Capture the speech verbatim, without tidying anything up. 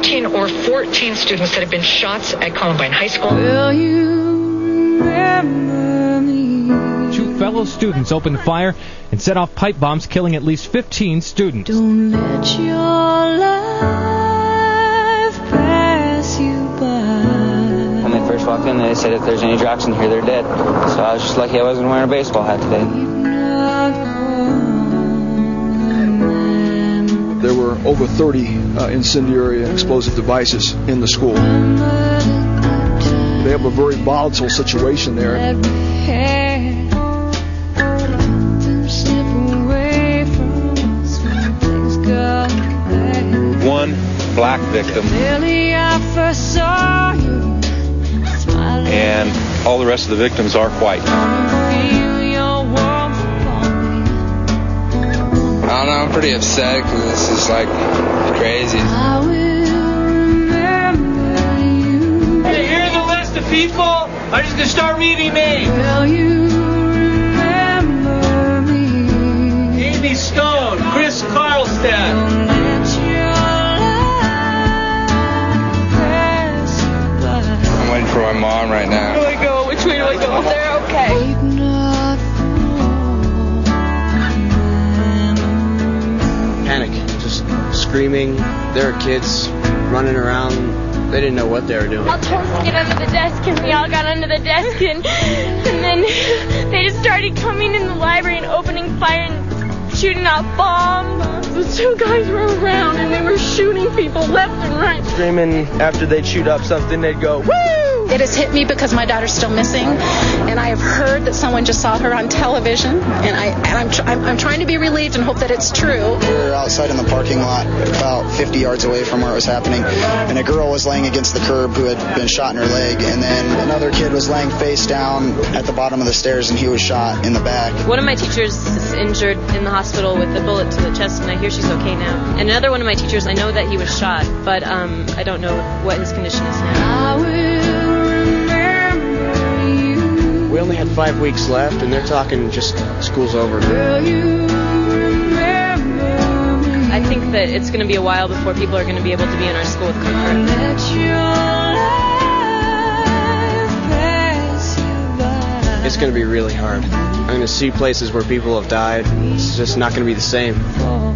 thirteen or fourteen students that have been shots at Columbine High School. Will you remember me? Two fellow students opened fire and set off pipe bombs, killing at least fifteen students. Don't let your life pass you by. When they first walked in, they said if there's any Jocks in here, they're dead. So I was just lucky I wasn't wearing a baseball hat today. There were over thirty uh, incendiary and explosive devices in the school. They have a very volatile situation there. One black victim, and all the rest of the victims are white. I don't know, I'm pretty upset because this is like crazy. Hey, here's a list of people. I'm just going to start reading names. Will you remember me? Amy Stone, Chris Carlstead. I'm waiting for my mom right now. Where do I go? Which way do I go? They're okay. Panic, just screaming. There were kids running around. They didn't know what they were doing. I told them to get under the desk, and we all got under the desk, and, and then they just started coming in the library and opening fire and shooting off bombs. The two guys were around, and they were shooting people left and right. Screaming after they'd shoot up something, they'd go, woo! It has hit me because my daughter's still missing, and I have heard that someone just saw her on television, and, I, and I'm, tr- I'm, I'm trying to be relieved and hope that it's true. We were outside in the parking lot about fifty yards away from where it was happening, and a girl was laying against the curb who had been shot in her leg, and then another kid was laying face down at the bottom of the stairs, and he was shot in the back. One of my teachers is injured in the hospital with a bullet to the chest, and I hear she's okay now. And another one of my teachers, I know that he was shot, but um, I don't know what his condition is now. We only had five weeks left, and they're talking just school's over. I think that it's going to be a while before people are going to be able to be in our school with comfort. It's going to be really hard. I'm going to see places where people have died. It's just not going to be the same.